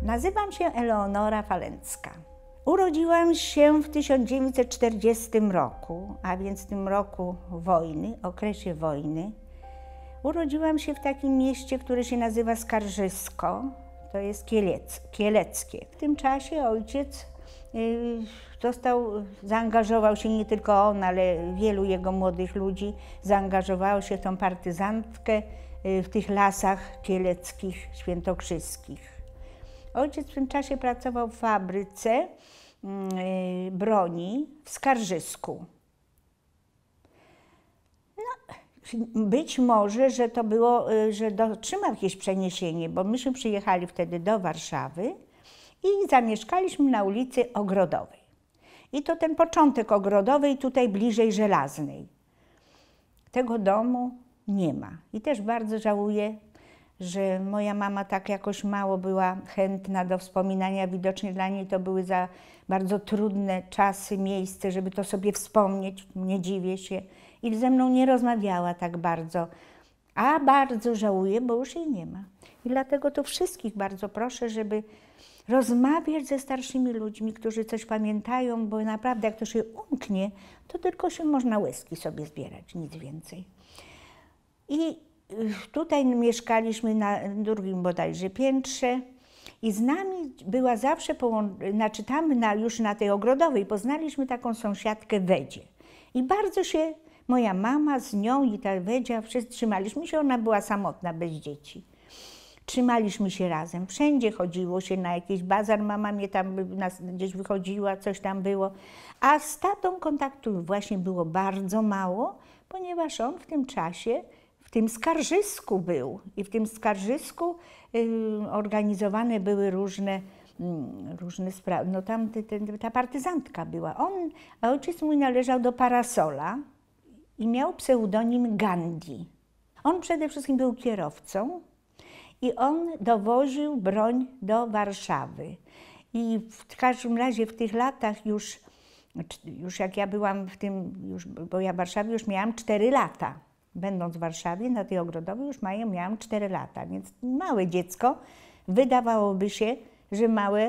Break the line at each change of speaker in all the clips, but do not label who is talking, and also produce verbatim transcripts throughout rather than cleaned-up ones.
Nazywam się Eleonora Falencka. Urodziłam się w tysiąc dziewięćset czterdziestym roku, a więc w tym roku wojny, okresie wojny. Urodziłam się w takim mieście, które się nazywa Skarżysko, to jest Kielec, Kieleckie. W tym czasie ojciec yy, został, zaangażował się, nie tylko on, ale wielu jego młodych ludzi zaangażowało się w tą partyzantkę yy, w tych lasach kieleckich, świętokrzyskich. Ojciec w tym czasie pracował w fabryce yy, broni w Skarżysku. No, być może, że to było, że otrzymał jakieś przeniesienie, bo myśmy przyjechali wtedy do Warszawy i zamieszkaliśmy na ulicy Ogrodowej. I to ten początek Ogrodowej, tutaj bliżej Żelaznej. Tego domu nie ma. I też bardzo żałuję, że moja mama tak jakoś mało była chętna do wspominania. Widocznie dla niej to były za bardzo trudne czasy, miejsce, żeby to sobie wspomnieć. Nie dziwię się. I ze mną nie rozmawiała tak bardzo. A bardzo żałuję, bo już jej nie ma. I dlatego to wszystkich bardzo proszę, żeby rozmawiać ze starszymi ludźmi, którzy coś pamiętają, bo naprawdę jak to się umknie, to tylko się można łezki sobie zbierać, nic więcej. I tutaj mieszkaliśmy na drugim bodajże piętrze i z nami była zawsze, znaczy tam na, już na tej Ogrodowej poznaliśmy taką sąsiadkę Wedzie. I bardzo się moja mama z nią i ta Wedzia, wszyscy trzymaliśmy się, ona była samotna, bez dzieci. Trzymaliśmy się razem, wszędzie chodziło się na jakiś bazar, mama mnie tam nas gdzieś wychodziła, coś tam było. A z tatą kontaktu właśnie było bardzo mało, ponieważ on w tym czasie w tym Skarżysku był i w tym Skarżysku y, organizowane były różne, y, różne sprawy. No tam ty, ty, ta partyzantka była. On, a ojciec mój należał do Parasola i miał pseudonim Gandhi. On przede wszystkim był kierowcą i on dowoził broń do Warszawy. I w każdym razie w tych latach już, już jak ja byłam w tym, już, bo ja w Warszawie już miałam cztery lata. Będąc w Warszawie, na tej Ogrodowej już mają, miałam cztery lata, więc małe dziecko, wydawałoby się, że małe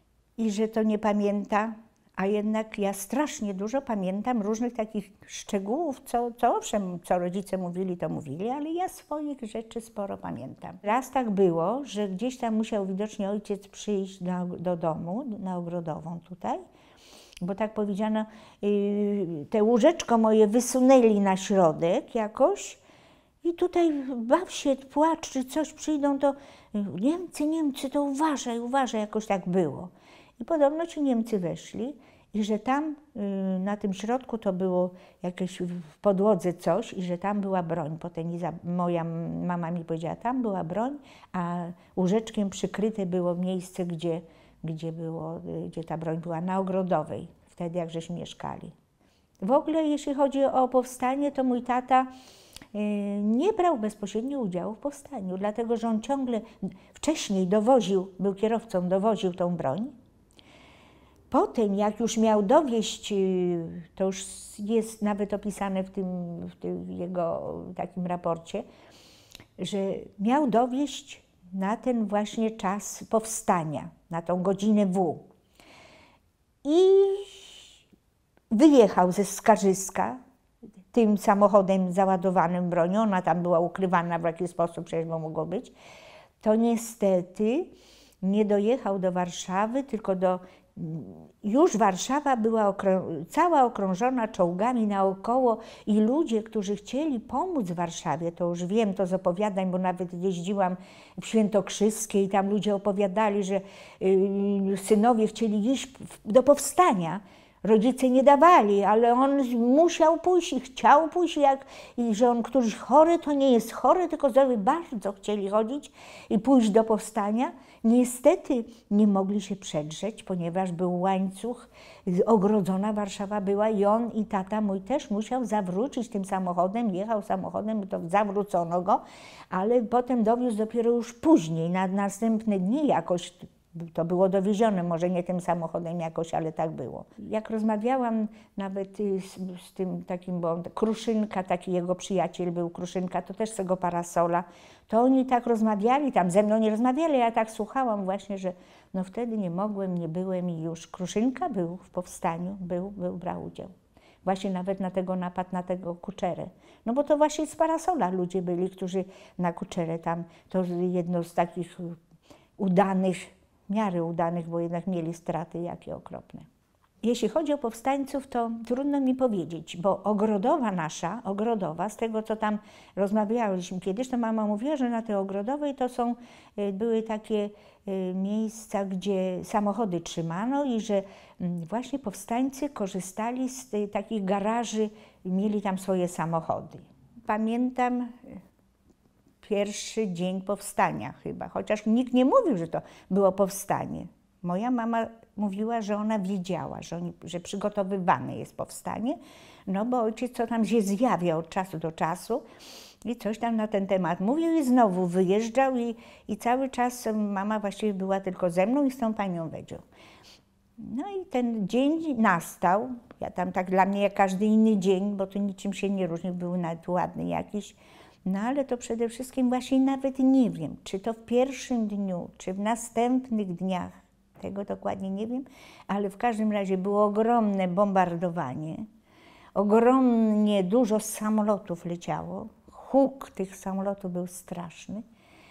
i że to nie pamięta, a jednak ja strasznie dużo pamiętam różnych takich szczegółów, co, co owszem, co rodzice mówili, to mówili, ale ja swoich rzeczy sporo pamiętam. Raz tak było, że gdzieś tam musiał widocznie ojciec przyjść do, do domu, na Ogrodową tutaj, bo tak powiedziano, yy, te łóżeczko moje wysunęli na środek jakoś i tutaj baw się, płacz czy coś, przyjdą, to Niemcy, Niemcy, to uważaj, uważaj, jakoś tak było. I podobno ci Niemcy weszli i że tam yy, na tym środku to było jakieś w podłodze coś i że tam była broń. Potem Iza, moja mama mi powiedziała, tam była broń, a łóżeczkiem przykryte było miejsce, gdzie Gdzie, było, gdzie ta broń była, na Ogrodowej, wtedy jak żeśmy mieszkali. W ogóle jeśli chodzi o powstanie, to mój tata y, nie brał bezpośrednio udziału w powstaniu, dlatego że on ciągle wcześniej dowoził, był kierowcą, dowoził tą broń. Potem jak już miał dowieźć, y, to już jest nawet opisane w tym, w tym jego takim raporcie, że miał dowieźć na ten właśnie czas powstania, na tą godzinę W. I wyjechał ze Skarżyska tym samochodem załadowanym bronią, ona tam była ukrywana w jakiś sposób, przecież mogło być. To niestety nie dojechał do Warszawy, tylko do... Już Warszawa była okrą... cała okrążona czołgami naokoło i ludzie, którzy chcieli pomóc Warszawie, to już wiem to z opowiadań, bo nawet jeździłam w Świętokrzyskie i tam ludzie opowiadali, że yy, synowie chcieli iść do powstania. Rodzice nie dawali, ale on musiał pójść i chciał pójść, jak, i że on, któryś chory, to nie jest chory, tylko zdrowy, bardzo chcieli chodzić i pójść do powstania. Niestety nie mogli się przedrzeć, ponieważ był łańcuch, ogrodzona Warszawa była i on i tata mój też musiał zawrócić tym samochodem, jechał samochodem, to zawrócono go, ale potem dowiózł dopiero już później, na następne dni jakoś To było dowiezione, może nie tym samochodem jakoś, ale tak było. Jak rozmawiałam nawet z, z tym takim, bo Kruszynka, taki jego przyjaciel był, Kruszynka, to też z tego parasola, to oni tak rozmawiali, tam ze mną nie rozmawiali, ja tak słuchałam właśnie, że no wtedy nie mogłem, nie byłem i już. Kruszynka był w powstaniu, był, był, brał udział. Właśnie nawet na tego napad, na tego Kuczerę. No bo to właśnie z parasola ludzie byli, którzy na Kuczerę tam, to jedno z takich udanych, w miarę udanych, bo jednak mieli straty jakie okropne. Jeśli chodzi o powstańców, to trudno mi powiedzieć, bo Ogrodowa nasza, Ogrodowa, z tego co tam rozmawialiśmy kiedyś, to mama mówiła, że na tej Ogrodowej to są, były takie miejsca, gdzie samochody trzymano i że właśnie powstańcy korzystali z tej, takich garaży, mieli tam swoje samochody. Pamiętam pierwszy dzień powstania chyba, chociaż nikt nie mówił, że to było powstanie. Moja mama mówiła, że ona wiedziała, że, oni, że przygotowywane jest powstanie, no bo ojciec co tam się zjawia od czasu do czasu i coś tam na ten temat mówił i znowu wyjeżdżał i, i cały czas mama właściwie była tylko ze mną i z tą panią Wedzią. No i ten dzień nastał, ja tam tak dla mnie jak każdy inny dzień, bo to niczym się nie różni, był nawet ładny jakiś, no ale to przede wszystkim właśnie nawet nie wiem, czy to w pierwszym dniu, czy w następnych dniach, tego dokładnie nie wiem, ale w każdym razie było ogromne bombardowanie, ogromnie dużo samolotów leciało, huk tych samolotów był straszny,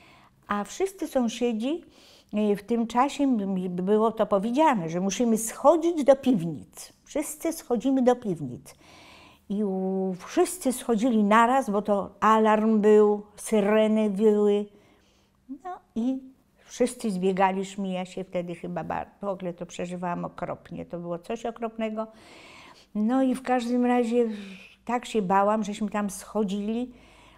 a wszyscy sąsiedzi w tym czasie było to powiedziane, że musimy schodzić do piwnic. Wszyscy schodzimy do piwnic. I wszyscy schodzili naraz, bo to alarm był, syreny były. No i wszyscy zbiegaliśmy, ja się wtedy chyba bardzo, w ogóle to przeżywałam okropnie, to było coś okropnego. No i w każdym razie tak się bałam, żeśmy tam schodzili.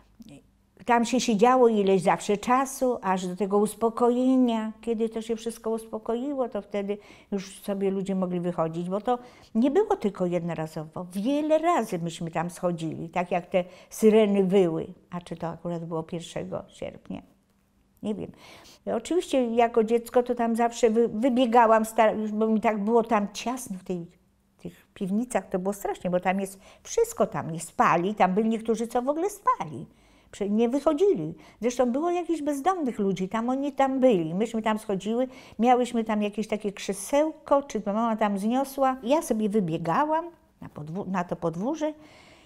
Tam się siedziało ileś zawsze czasu, aż do tego uspokojenia. Kiedy to się wszystko uspokoiło, to wtedy już sobie ludzie mogli wychodzić, bo to nie było tylko jednorazowo. Wiele razy myśmy tam schodzili, tak jak te syreny wyły. A czy to akurat było pierwszego sierpnia? Nie wiem. Oczywiście jako dziecko to tam zawsze wy, wybiegałam, bo mi tak było tam ciasno w tej, tych piwnicach, to było strasznie, bo tam jest wszystko, tam jest spali, tam byli niektórzy, co w ogóle spali. Nie wychodzili. Zresztą było jakichś bezdomnych ludzi, tam oni tam byli. Myśmy tam schodziły, miałyśmy tam jakieś takie krzesełko, czy to mama tam zniosła. Ja sobie wybiegałam na, na to podwórze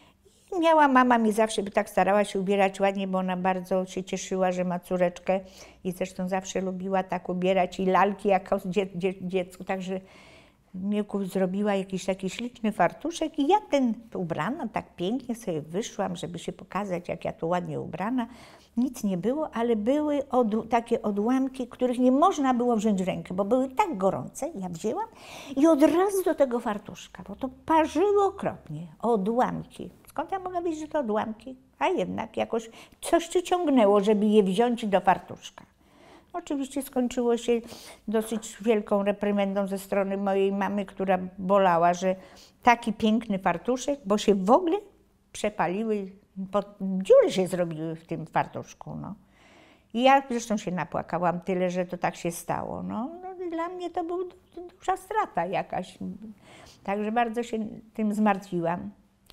i miała, mama mi zawsze by tak starała się ubierać ładnie, bo ona bardzo się cieszyła, że ma córeczkę i zresztą zawsze lubiła tak ubierać i lalki jako dzie, dzie, dziecku, także Miłku zrobiła jakiś taki śliczny fartuszek i ja ten ubrana, tak pięknie sobie wyszłam, żeby się pokazać, jak ja tu ładnie ubrana. Nic nie było, ale były od, takie odłamki, których nie można było wziąć w rękę, bo były tak gorące. Ja wzięłam i od razu do tego fartuszka, bo to parzyło okropnie. Odłamki. Skąd ja mogę wiedzieć, że to odłamki? A jednak jakoś coś ci ciągnęło, żeby je wziąć do fartuszka. Oczywiście skończyło się dosyć wielką reprymendą ze strony mojej mamy, która bolała, że taki piękny fartuszek, bo się w ogóle przepaliły, dziury się zrobiły w tym fartuszku. No. I ja zresztą się napłakałam tyle, że to tak się stało. No, no, dla mnie to była duża strata jakaś, także bardzo się tym zmartwiłam.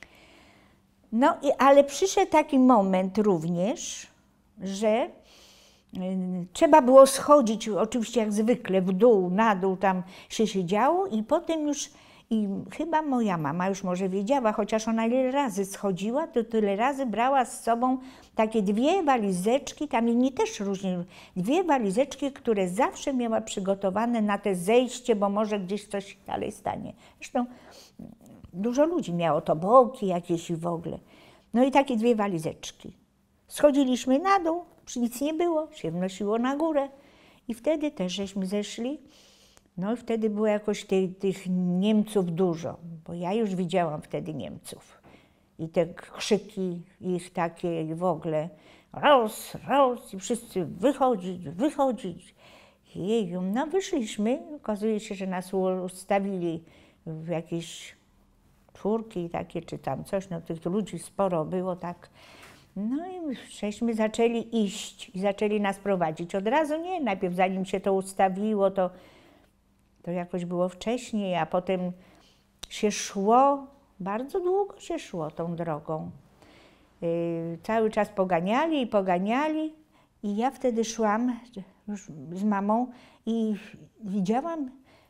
No, i, ale przyszedł taki moment również, że trzeba było schodzić, oczywiście jak zwykle, w dół, na dół, tam się siedziało i potem już, i chyba moja mama już może wiedziała, chociaż ona ile razy schodziła, to tyle razy brała z sobą takie dwie walizeczki, tam inni też różnie, dwie walizeczki, które zawsze miała przygotowane na te zejście, bo może gdzieś coś dalej stanie. Zresztą dużo ludzi miało toboki jakieś i w ogóle. No i takie dwie walizeczki. Schodziliśmy na dół, nic nie było, się wnosiło na górę i wtedy też żeśmy zeszli. No i wtedy było jakoś tej, tych Niemców dużo, bo ja już widziałam wtedy Niemców. I te krzyki ich takie i w ogóle roz, roz i wszyscy wychodzić, wychodzić. Jeju, no wyszliśmy, okazuje się, że nas ustawili w jakieś czwórki takie czy tam coś, no tych ludzi sporo było tak. No i żeśmy zaczęli iść i zaczęli nas prowadzić. Od razu nie, najpierw zanim się to ustawiło, to, to jakoś było wcześniej, a potem się szło, bardzo długo się szło tą drogą. Yy, cały czas poganiali i poganiali i ja wtedy szłam już z mamą i widziałam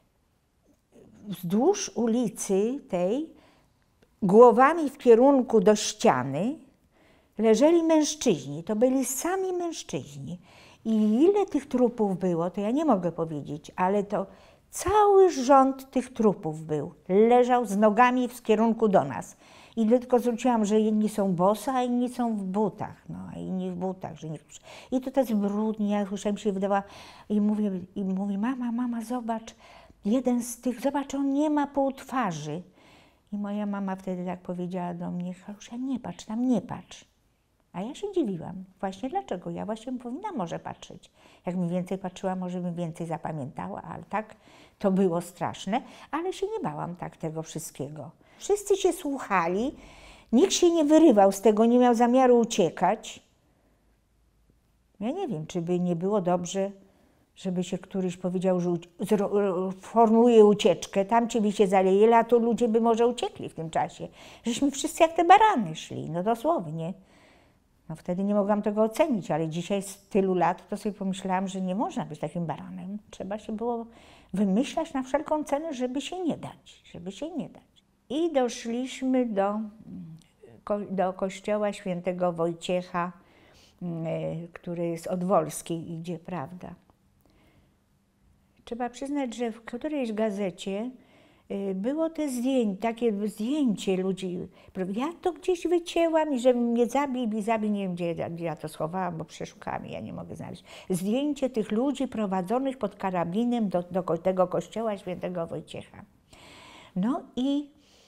wzdłuż ulicy tej, głowami w kierunku do ściany, leżeli mężczyźni, to byli sami mężczyźni. I ile tych trupów było, to ja nie mogę powiedzieć, ale to cały rząd tych trupów był. Leżał z nogami w kierunku do nas. I tylko zwróciłam, że inni są bosa, a inni są w butach. No, a inni w butach. Że nie... I to jest brudnie, ja już mi się wydawała. I mówię, i mówi, mama, mama, zobacz, jeden z tych, zobacz, on nie ma pół twarzy. I moja mama wtedy tak powiedziała do mnie, Halusia, nie patrz, tam nie patrz. A ja się dziwiłam. Właśnie dlaczego? Ja właśnie powinnam może patrzeć. Jak mi więcej patrzyła, może bym więcej zapamiętała, ale tak to było straszne. Ale się nie bałam tak tego wszystkiego. Wszyscy się słuchali, nikt się nie wyrywał z tego, nie miał zamiaru uciekać. Ja nie wiem, czy by nie było dobrze, żeby się któryś powiedział, że formuje ucieczkę, tamci by się zalejeli, a tu ludzie by może uciekli w tym czasie. Żeśmy wszyscy jak te barany szli, no dosłownie. No wtedy nie mogłam tego ocenić, ale dzisiaj z tylu lat to sobie pomyślałam, że nie można być takim baranem. Trzeba się było wymyślać na wszelką cenę, żeby się nie dać, żeby się nie dać. I doszliśmy do, do kościoła świętego Wojciecha, który jest od Wolskiej idzie, prawda. Trzeba przyznać, że w którejś gazecie było te zdjęcie, takie zdjęcie ludzi. Ja to gdzieś wycięłam i że mnie zabił i zabił, nie wiem gdzie, gdzie ja to schowałam, bo przeszukałam i ja nie mogę znaleźć. Zdjęcie tych ludzi prowadzonych pod karabinem do, do tego kościoła świętego Wojciecha. No i,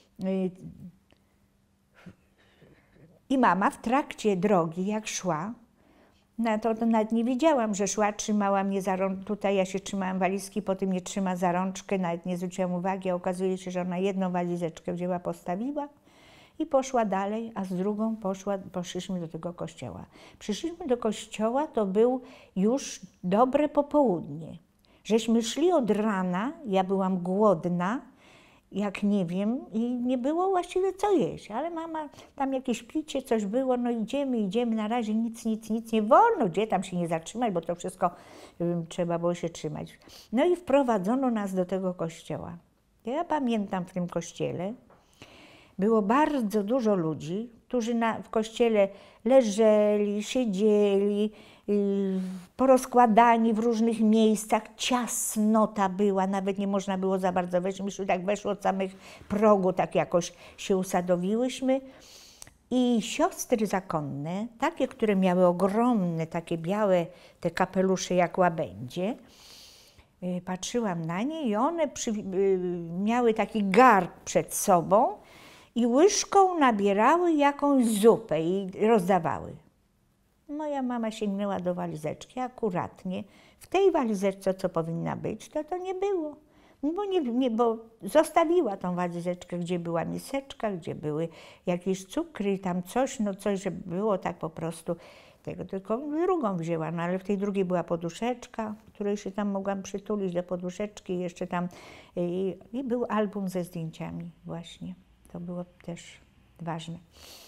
i mama w trakcie drogi, jak szła, no to, to nawet nie wiedziałam, że szła, trzymała mnie za rączkę, tutaj ja się trzymałam walizki, potem mnie trzyma za rączkę, nawet nie zwróciłam uwagi, a okazuje się, że ona jedną walizeczkę wzięła, postawiła i poszła dalej, a z drugą poszła, poszliśmy do tego kościoła. Przyszliśmy do kościoła, to był już dobre popołudnie. Żeśmy szli od rana, ja byłam głodna, jak nie wiem, i nie było właściwie co jeść, ale mama, tam jakieś picie, coś było, no idziemy, idziemy, na razie nic, nic, nic, nie wolno, gdzie tam się nie zatrzymać, bo to wszystko um, trzeba było się trzymać. No i wprowadzono nas do tego kościoła. Ja pamiętam w tym kościele, było bardzo dużo ludzi, którzy na, w kościele leżeli, siedzieli, yy, porozkładani w różnych miejscach. Ciasnota była, nawet nie można było za bardzo wejść. Myśmy tak weszło od samych progu, tak jakoś się usadowiłyśmy. I siostry zakonne, takie, które miały ogromne, takie białe te kapelusze jak łabędzie, yy, patrzyłam na nie i one przy, yy, miały taki garb przed sobą, i łyżką nabierały jakąś zupę i rozdawały. Moja mama sięgnęła do walizeczki akuratnie. W tej walizeczce, co powinna być, to to nie było. Bo, nie, nie, bo zostawiła tą walizeczkę, gdzie była miseczka, gdzie były jakieś cukry, tam coś, no coś, żeby było tak po prostu. Tego, tylko drugą wzięła, no ale w tej drugiej była poduszeczka, której się tam mogłam przytulić do poduszeczki i jeszcze tam i, i był album ze zdjęciami właśnie. To było też ważne.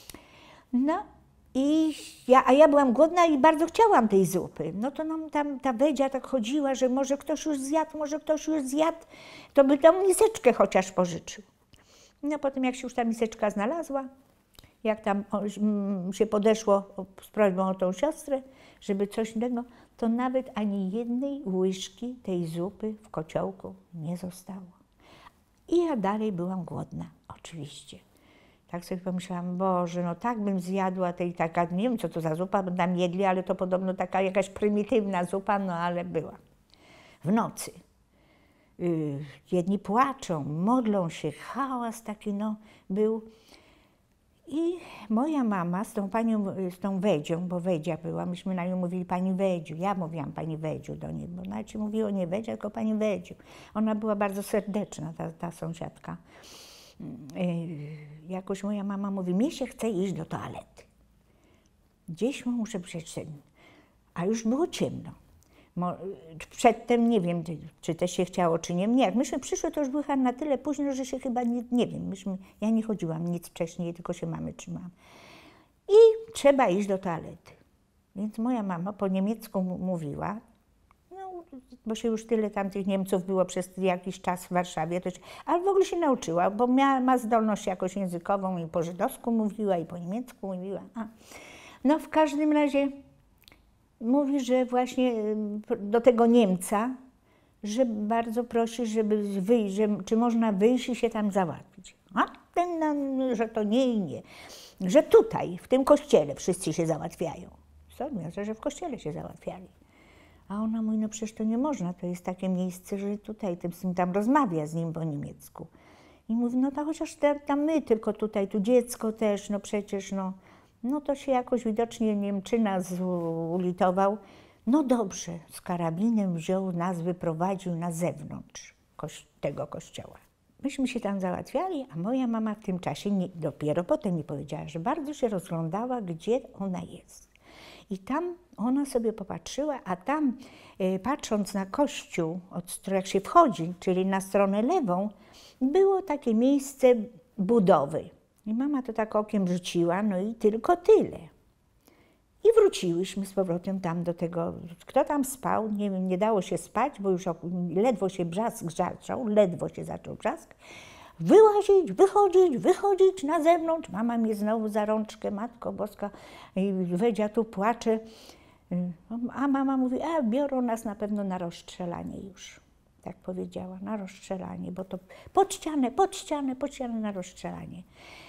No i ja, a ja byłam głodna i bardzo chciałam tej zupy. No to nam tam ta Wedzia tak chodziła, że może ktoś już zjadł, może ktoś już zjadł, to by tą miseczkę chociaż pożyczył. No potem jak się już ta miseczka znalazła, jak tam się podeszło z prośbą o tą siostrę, żeby coś innego, to nawet ani jednej łyżki tej zupy w kociołku nie zostało. I ja dalej byłam głodna, oczywiście. Tak sobie pomyślałam, Boże, no tak bym zjadła tej taka, nie wiem co to za zupa, bo tam jedli, ale to podobno taka jakaś prymitywna zupa, no ale była. W nocy. Yy, jedni płaczą, modlą się, hałas taki no był. I moja mama z tą panią, z tą Wedzią, bo Wedzia była, myśmy na nią mówili pani Wedziu, ja mówiłam pani Wedziu do niej, bo nawet się mówiło nie Wedzia, tylko pani Wedziu. Ona była bardzo serdeczna, ta, ta sąsiadka. Yy, jakoś moja mama mówi, mnie się chce iść do toalety. Gdzieś muszę przejść, a już było ciemno. Przedtem nie wiem, czy też się chciało, czy nie. Nie, jak myśmy przyszły, to już było na tyle późno, że się chyba nie, nie wiem. Myśmy, ja nie chodziłam nic wcześniej, tylko się mamy trzymałam. I trzeba iść do toalety. Więc moja mama po niemiecku mówiła, no, bo się już tyle tam tych Niemców było przez jakiś czas w Warszawie, to się, ale w ogóle się nauczyła, bo miała, ma zdolność jakoś językową i po żydowsku mówiła, i po niemiecku mówiła. A. No w każdym razie mówi, że właśnie do tego Niemca, że bardzo prosi, żeby wyjść, że, czy można wyjść i się tam załatwić. A ten, no, że to nie i nie. Że tutaj, w tym kościele wszyscy się załatwiają. Co? Miasto, że w kościele się załatwiali. A ona mówi, no przecież to nie można, to jest takie miejsce, że tutaj tym, tam rozmawia z nim po niemiecku. I mówi, no to chociaż tam my, tylko tutaj, tu dziecko też, no przecież, no. No to się jakoś widocznie Niemczyna zulitował. No dobrze, z karabinem wziął nas, wyprowadził na zewnątrz koś tego kościoła. Myśmy się tam załatwiali, a moja mama w tym czasie, nie, dopiero potem mi powiedziała, że bardzo się rozglądała, gdzie ona jest. I tam ona sobie popatrzyła, a tam y, patrząc na kościół, od, jak się wchodzi, czyli na stronę lewą, było takie miejsce budowy. I mama to tak okiem rzuciła, no i tylko tyle. I wróciłyśmy z powrotem tam do tego, kto tam spał, nie wiem, nie dało się spać, bo już ledwo się brzask zaczął, ledwo się zaczął brzask. Wyłazić, wychodzić, wychodzić na zewnątrz. Mama mnie znowu za rączkę, Matko Boska, i Wedzia tu płacze. A mama mówi, a biorą nas na pewno na rozstrzelanie już. Tak powiedziała, na rozstrzelanie, bo to pod ścianę, pod ścianę, pod ścianę na rozstrzelanie.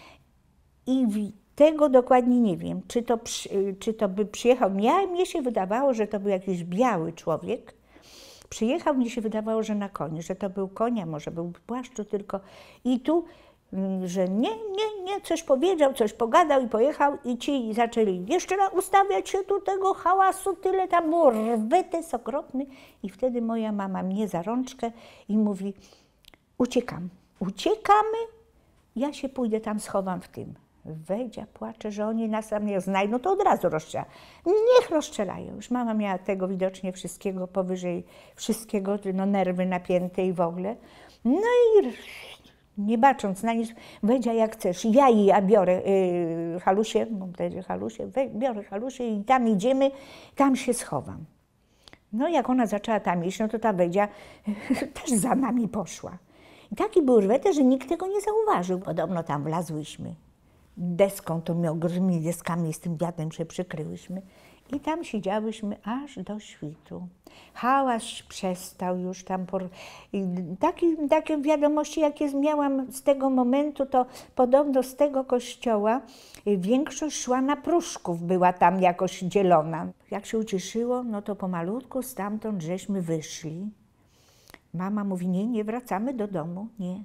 I tego dokładnie nie wiem, czy to, czy to by przyjechał, ja, mnie się wydawało, że to był jakiś biały człowiek, przyjechał, mnie się wydawało, że na koniu, że to był konia, może był w płaszczu tylko i tu, że nie, nie, nie, coś powiedział, coś pogadał i pojechał i ci zaczęli jeszcze raz ustawiać się tu tego hałasu, tyle tam było, rwetes okropny i wtedy moja mama mnie za rączkę i mówi, uciekam, uciekamy, ja się pójdę tam, schowam w tym. Wedzia płacze, że oni nas tam nie znajdą, no to od razu rozstrzela. Niech rozstrzelają. Już mama miała tego widocznie wszystkiego powyżej, wszystkiego, no nerwy napięte i w ogóle. No i nie bacząc na nic, Wedzia jak chcesz, ja i ja biorę yy, halusie, mam wtedy halusie, biorę halusie i tam idziemy, tam się schowam. No jak ona zaczęła tam iść, no to ta Wedzia też za nami poszła. I taki był rwete, że nikt tego nie zauważył. Podobno tam wlazłyśmy. Deską, to my ogromnymi deskami z tym wiatrem się przykryłyśmy i tam siedziałyśmy aż do świtu. Hałas przestał już tam. Por... Taki, takie wiadomości, jakie miałam z tego momentu, to podobno z tego kościoła większość szła na Pruszków, była tam jakoś dzielona. Jak się ucieszyło, no to pomalutku stamtąd żeśmy wyszli. Mama mówi, nie, nie wracamy do domu, nie.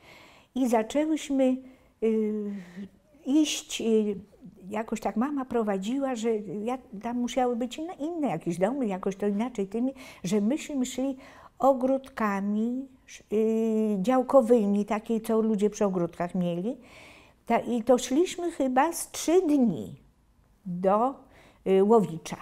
I zaczęłyśmy yy, iść, jakoś tak mama prowadziła, że ja, tam musiały być inne, inne jakieś domy, jakoś to inaczej tymi, że myśmy szli ogródkami yy, działkowymi, takie, co ludzie przy ogródkach mieli. Ta, I to szliśmy chyba z trzy dni do yy, Łowicza.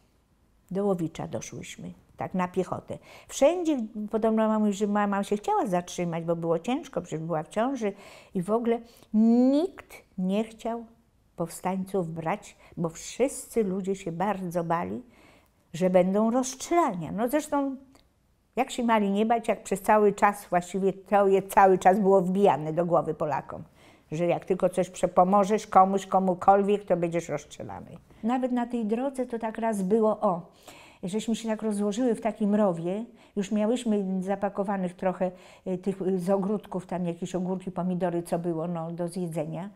Do Łowicza doszłyśmy, tak na piechotę. Wszędzie, podobno mama mówi, że mama się chciała zatrzymać, bo było ciężko, przecież była w ciąży i w ogóle nikt nie chciał powstańców brać, bo wszyscy ludzie się bardzo bali, że będą rozstrzelania. No zresztą jak się mali nie bać, jak przez cały czas, właściwie to je cały czas było wbijane do głowy Polakom, że jak tylko coś pomożesz komuś, komukolwiek, to będziesz rozstrzelany. Nawet na tej drodze to tak raz było, o, żeśmy się tak rozłożyły w takim rowie, już miałyśmy zapakowanych trochę tych z ogródków, tam jakieś ogórki, pomidory, co było no, do zjedzenia.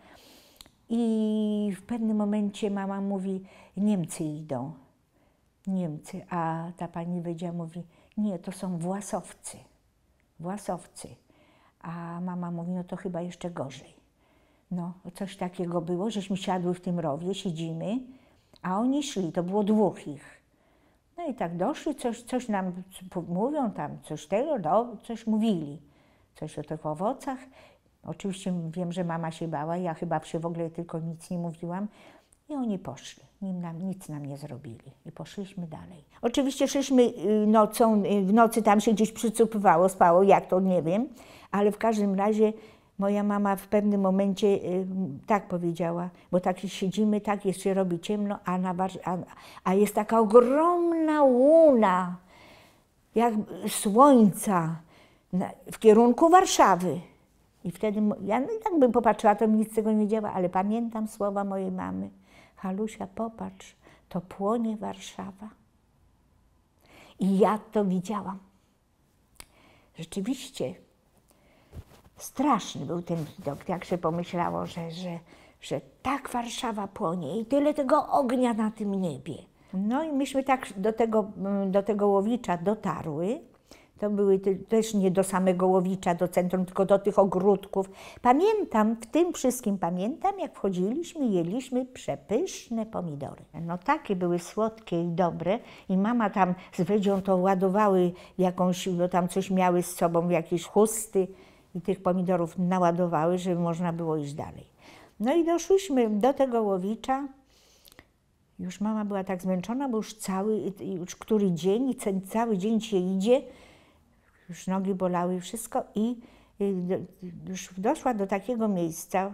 I w pewnym momencie mama mówi, Niemcy idą, Niemcy, a ta pani Wedzia mówi, nie, to są Własowcy, Własowcy. A mama mówi, no to chyba jeszcze gorzej. No, coś takiego było, żeśmy siadły w tym rowie, siedzimy, a oni szli, to było dwóch ich. No i tak doszli, coś, coś nam mówią tam, coś tego, no, coś mówili, coś o tych owocach. Oczywiście wiem, że mama się bała, ja chyba się w ogóle tylko nic nie mówiłam. I oni poszli, nim nam, nic nam nie zrobili i poszliśmy dalej. Oczywiście szliśmy nocą, w nocy tam się gdzieś przycupywało, spało, jak to nie wiem, ale w każdym razie moja mama w pewnym momencie y, tak powiedziała, bo tak siedzimy, tak jest się robi ciemno, a, na, a, a jest taka ogromna łuna, jak słońca na, w kierunku Warszawy. I wtedy ja no, tak bym popatrzyła, to mi nic z tego nie działa, ale pamiętam słowa mojej mamy. Halusia, popatrz, to płonie Warszawa. I ja to widziałam. Rzeczywiście straszny był ten widok, jak się pomyślało, że, że, że tak Warszawa płonie i tyle tego ognia na tym niebie. No i myśmy tak do tego, do tego Łowicza dotarły. To były też nie do samego Łowicza, do centrum, tylko do tych ogródków. Pamiętam, w tym wszystkim pamiętam, jak wchodziliśmy, jedliśmy przepyszne pomidory. No takie były słodkie i dobre i mama tam z Wedzią to ładowały jakąś, bo tam coś miały z sobą, jakieś chusty i tych pomidorów naładowały, żeby można było iść dalej. No i doszłyśmy do tego Łowicza. Już mama była tak zmęczona, bo już cały, już który dzień, cały dzień się idzie, już nogi bolały i wszystko i już doszła do takiego miejsca,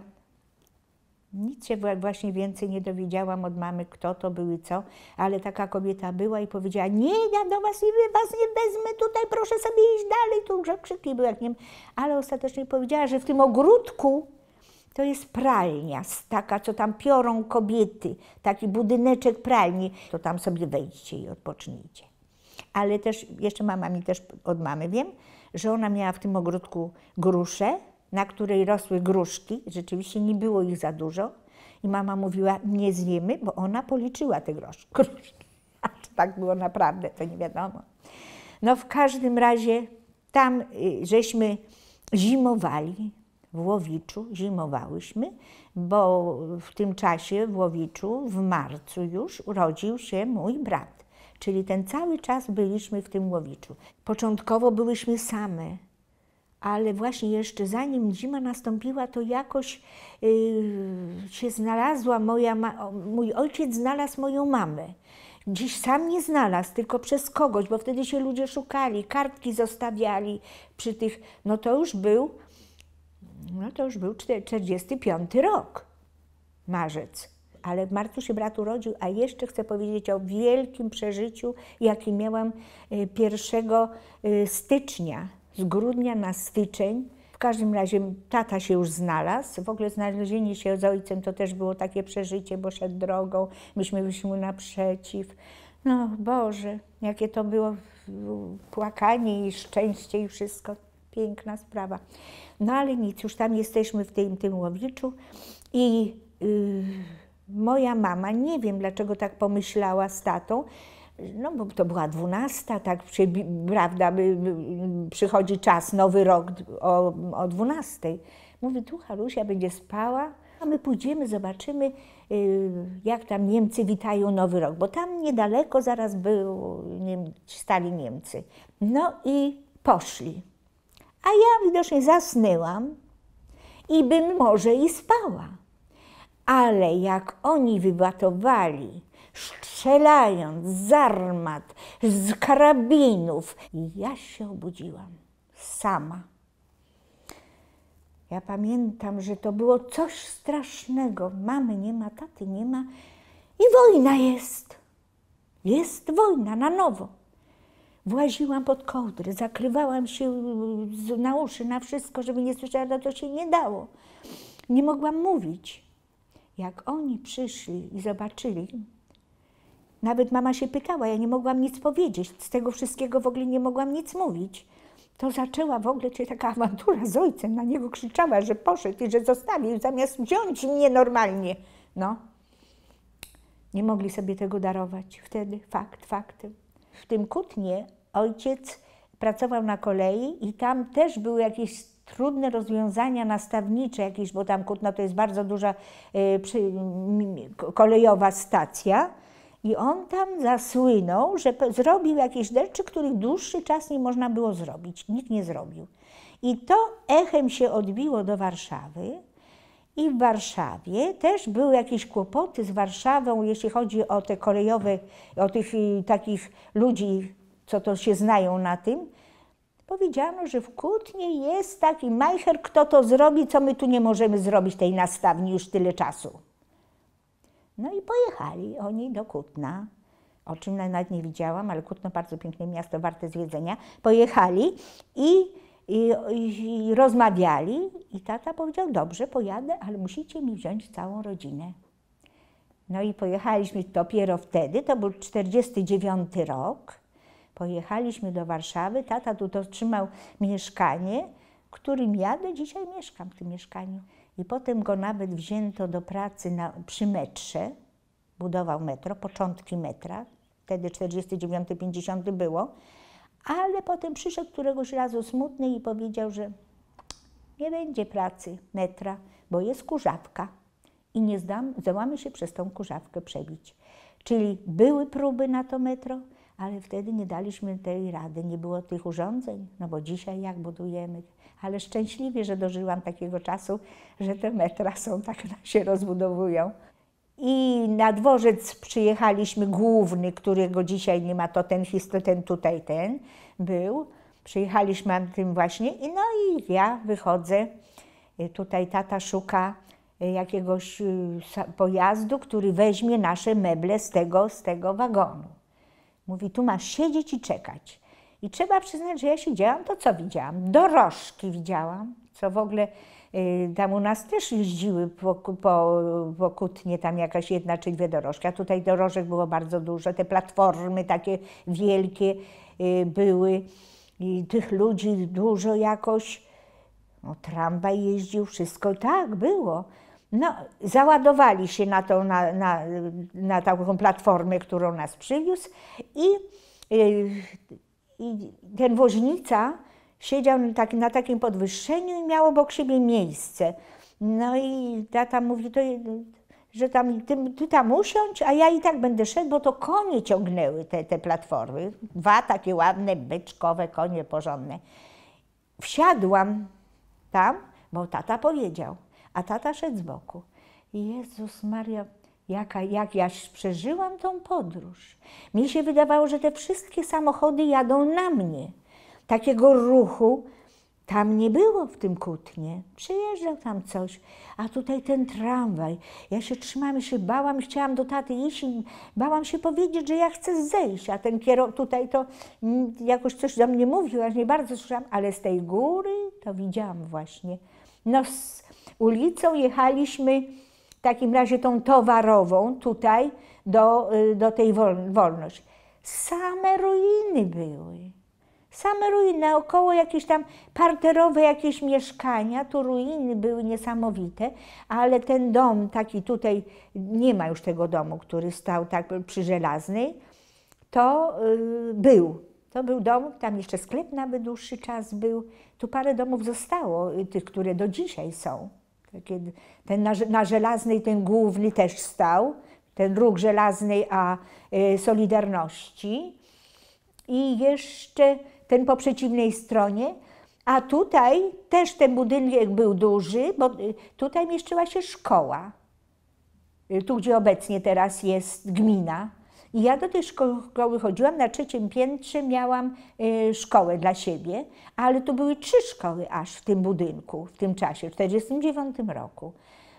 nic się właśnie więcej nie dowiedziałam od mamy, kto to był i co, ale taka kobieta była i powiedziała, nie, ja do was nie, was nie wezmę, tutaj proszę sobie iść dalej, tu już krzyki były jak nie wiem, ale ostatecznie powiedziała, że w tym ogródku to jest pralnia, taka, co tam piorą kobiety, taki budyneczek pralni, to tam sobie wejdźcie i odpocznijcie. Ale też, jeszcze mama mi też od mamy wiem, że ona miała w tym ogródku gruszę, na której rosły gruszki, rzeczywiście nie było ich za dużo i mama mówiła, nie zjemy, bo ona policzyła te gruszki. A czy tak było naprawdę, to nie wiadomo. No w każdym razie tam żeśmy zimowali, w Łowiczu zimowałyśmy, bo w tym czasie w Łowiczu, w marcu już, urodził się mój brat. Czyli ten cały czas byliśmy w tym Łowiczu. Początkowo byłyśmy same, ale właśnie jeszcze zanim zima nastąpiła, to jakoś yy, się znalazła moja, ma mój ojciec znalazł moją mamę. Dziś sam nie znalazł, tylko przez kogoś, bo wtedy się ludzie szukali, kartki zostawiali przy tych, no to już był, no to już był czterdziesty piąty rok, marzec. Ale w marcu się brat urodził, a jeszcze chcę powiedzieć o wielkim przeżyciu, jakie miałam pierwszego stycznia, z grudnia na styczeń. W każdym razie tata się już znalazł. W ogóle znalezienie się z ojcem to też było takie przeżycie, bo szedł drogą, myśmy wyszli mu naprzeciw. No Boże, jakie to było płakanie i szczęście i wszystko. Piękna sprawa. No ale nic, już tam jesteśmy w tym, tym Łowiczu i yy, moja mama, nie wiem dlaczego tak pomyślała z tatą, no bo to była dwunasta, tak, prawda, przychodzi czas, nowy rok o, o dwunastej. Mówi, tu Halusia będzie spała, a my pójdziemy, zobaczymy, jak tam Niemcy witają nowy rok, bo tam niedaleko zaraz był, stali Niemcy. No i poszli. A ja widocznie zasnęłam i bym może i spała. Ale jak oni wybatowali, strzelając z armat, z karabinów, ja się obudziłam sama. Ja pamiętam, że to było coś strasznego. Mamy nie ma, taty nie ma i wojna jest. Jest wojna na nowo. Właziłam pod kołdrę, zakrywałam się na uszy, na wszystko, żeby nie słyszała, no to się nie dało. Nie mogłam mówić. Jak oni przyszli i zobaczyli, nawet mama się pytała, ja nie mogłam nic powiedzieć, z tego wszystkiego w ogóle nie mogłam nic mówić. To zaczęła w ogóle się taka awantura z ojcem, na niego krzyczała, że poszedł i że zostawił, zamiast wziąć mnie normalnie. No, nie mogli sobie tego darować wtedy, fakt faktem. W tym Kutnie ojciec pracował na kolei i tam też były jakieś trudne rozwiązania nastawnicze jakieś, bo tam Kutno to jest bardzo duża y, przy, y, kolejowa stacja i on tam zasłynął, że zrobił jakieś rzeczy, których dłuższy czas nie można było zrobić. Nikt nie zrobił. I to echem się odbiło do Warszawy I w Warszawie też były jakieś kłopoty z Warszawą, jeśli chodzi o te kolejowe, o tych y, takich ludzi, co to się znają na tym. Powiedziano, że w Kutnie jest taki majcher, kto to zrobi, co my tu nie możemy zrobić tej nastawni już tyle czasu. No i pojechali oni do Kutna, o czym nawet nie widziałam, ale Kutno bardzo piękne miasto, warte zwiedzenia. Pojechali i, i, i rozmawiali i tata powiedział, dobrze, pojadę, ale musicie mi wziąć całą rodzinę. No i pojechaliśmy dopiero wtedy, to był czterdziesty dziewiąty rok. Pojechaliśmy do Warszawy, tata tu otrzymał mieszkanie, w którym ja do dzisiaj mieszkam w tym mieszkaniu. I potem go nawet wzięto do pracy na, przy metrze, budował metro, początki metra, wtedy czterdziesty dziewiąty, pięćdziesiąty było, ale potem przyszedł któregoś razu smutny i powiedział, że nie będzie pracy metra, bo jest kurzawka i nie zdam, zdołamy się przez tą kurzawkę przebić. Czyli były próby na to metro, ale wtedy nie daliśmy tej rady, nie było tych urządzeń, no bo dzisiaj jak budujemy. Ale szczęśliwie, że dożyłam takiego czasu, że te metra są, tak się rozbudowują. I na dworzec przyjechaliśmy główny, którego dzisiaj nie ma, to ten, ten tutaj ten był. Przyjechaliśmy tym właśnie i no i ja wychodzę, tutaj tata szuka jakiegoś pojazdu, który weźmie nasze meble z tego, z tego wagonu. Mówi, tu masz siedzieć i czekać. I trzeba przyznać, że ja siedziałam, to co widziałam? Dorożki widziałam, co w ogóle y, tam u nas też jeździły po, po, po Kutnie, tam jakaś jedna czy dwie dorożki, a tutaj dorożek było bardzo dużo, te platformy takie wielkie y, były i tych ludzi dużo jakoś, no, tramwaj jeździł, wszystko tak było. No, załadowali się na, tą, na, na, na taką platformę, którą nas przywiózł i, i, i ten woźnica siedział na, tak, na takim podwyższeniu i miał obok siebie miejsce. No i tata mówi, to, że tam, ty, ty tam usiądź, a ja i tak będę szedł, bo to konie ciągnęły te, te platformy. Dwa takie ładne, byczkowe konie porządne. Wsiadłam tam, bo tata powiedział. A tata szedł z boku. Jezus Maria, jaka, jak ja przeżyłam tą podróż. Mi się wydawało, że te wszystkie samochody jadą na mnie. Takiego ruchu tam nie było w tym Kutnie. Przyjeżdżał tam coś, a tutaj ten tramwaj. Ja się trzymałam i się bałam, chciałam do taty iść i bałam się powiedzieć, że ja chcę zejść, a ten kierowca tutaj to jakoś coś do mnie mówił, aż nie bardzo słyszałam, ale z tej góry to widziałam właśnie. No, z ulicą jechaliśmy w takim razie tą towarową tutaj do, do tej Wolność. Same ruiny były. Same ruiny, naokoło jakieś tam parterowe jakieś mieszkania, tu ruiny były niesamowite, ale ten dom taki tutaj, nie ma już tego domu, który stał tak przy Żelaznej, to yy, był. To był dom, tam jeszcze sklep nawet dłuższy czas był. Tu parę domów zostało, tych, które do dzisiaj są. Takie, ten na, na Żelaznej, ten główny też stał, ten róg Żelaznej, a y, Solidarności. I jeszcze ten po przeciwnej stronie, a tutaj też ten budynek był duży, bo y, tutaj mieszczyła się szkoła. Y, tu, gdzie obecnie teraz jest gmina. I ja do tej szkoły chodziłam, na trzecim piętrze miałam y, szkołę dla siebie, ale tu były trzy szkoły aż w tym budynku, w tym czasie, w czterdziestym dziewiątym roku.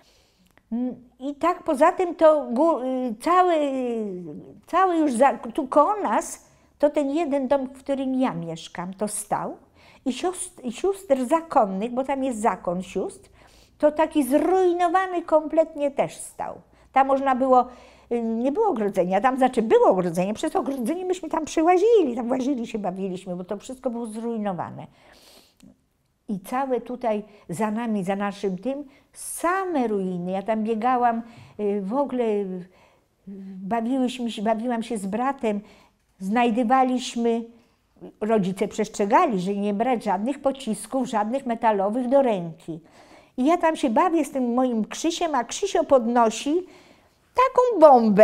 I tak poza tym to y, cały, cały już, za, tu koło nas, to ten jeden dom, w którym ja mieszkam, to stał i sióstr, i sióstr zakonnych, bo tam jest zakon sióstr, to taki zrujnowany kompletnie też stał. Tam można było, nie było ogrodzenia, tam znaczy było ogrodzenie, przez ogrodzenie myśmy tam przyłazili, tam łazili się, bawiliśmy, bo to wszystko było zrujnowane. I całe tutaj za nami, za naszym tym, same ruiny. Ja tam biegałam, w ogóle bawiłyśmy się, bawiłam się z bratem, znajdywaliśmy, rodzice przestrzegali, że nie brać żadnych pocisków, żadnych metalowych do ręki. I ja tam się bawię z tym moim Krzysiem, a Krzysio podnosi taką bombę.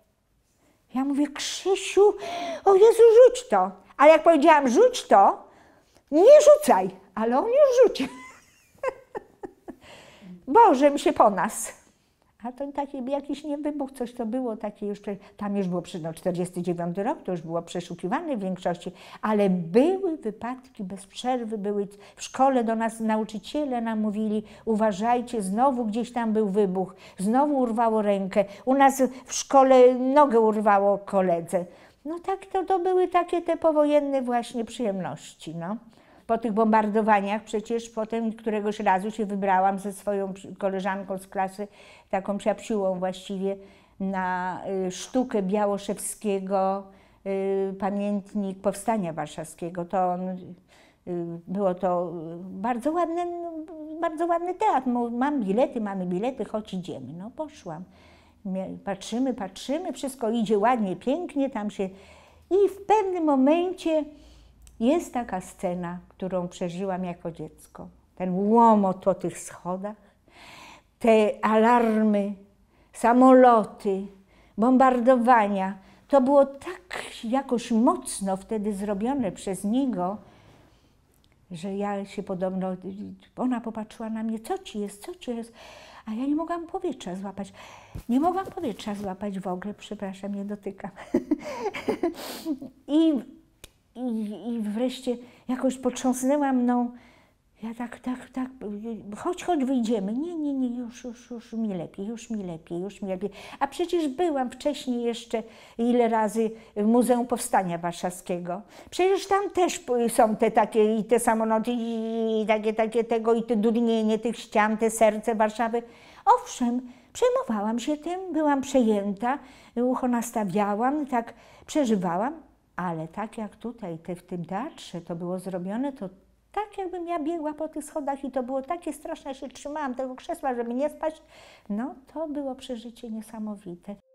Ja mówię, Krzysiu, o Jezu, rzuć to. Ale jak powiedziałam, rzuć to, nie rzucaj, ale on już rzucił. Boże, mi się po nas. A to taki jakiś nie wybuch, coś to było takie już, tam już było no, czterdziesty dziewiąty rok, to już było przeszukiwane w większości, ale były wypadki bez przerwy, były w szkole do nas nauczyciele nam mówili, uważajcie, znowu gdzieś tam był wybuch, znowu urwało rękę, u nas w szkole nogę urwało koledze. No tak, to, to były takie te powojenne właśnie przyjemności, no. Po tych bombardowaniach przecież potem któregoś razu się wybrałam ze swoją koleżanką z klasy, taką przyjaciółą właściwie, na sztukę Białoszewskiego, pamiętnik Powstania Warszawskiego. To on, było to bardzo ładny, bardzo ładny teatr. Mam bilety, mamy bilety, chodź idziemy. No poszłam. Patrzymy, patrzymy, wszystko idzie ładnie, pięknie, tam się... I w pewnym momencie jest taka scena, którą przeżyłam jako dziecko. Ten łomot po tych schodach, te alarmy, samoloty, bombardowania. To było tak jakoś mocno wtedy zrobione przez niego, że ja się podobno, ona popatrzyła na mnie, co ci jest, co ci jest? A ja nie mogłam powietrza złapać. Nie mogłam powietrza złapać w ogóle, przepraszam, nie dotykam. I I, I wreszcie jakoś potrząsnęła mną, ja tak, tak, tak, chodź, chodź, wyjdziemy. Nie, nie, nie, już, już, już mi lepiej, już mi lepiej, już mi lepiej. A przecież byłam wcześniej jeszcze ile razy w Muzeum Powstania Warszawskiego. Przecież tam też są te takie, i te samoloty, i takie, takie tego, i te dudnienie tych ścian, te serce Warszawy. Owszem, przejmowałam się tym, byłam przejęta, ucho nastawiałam, tak przeżywałam. Ale tak jak tutaj, te, w tym teatrze to było zrobione, to tak jakbym ja biegła po tych schodach i to było takie straszne, że trzymałam tego krzesła, żeby nie spać. No to było przeżycie niesamowite.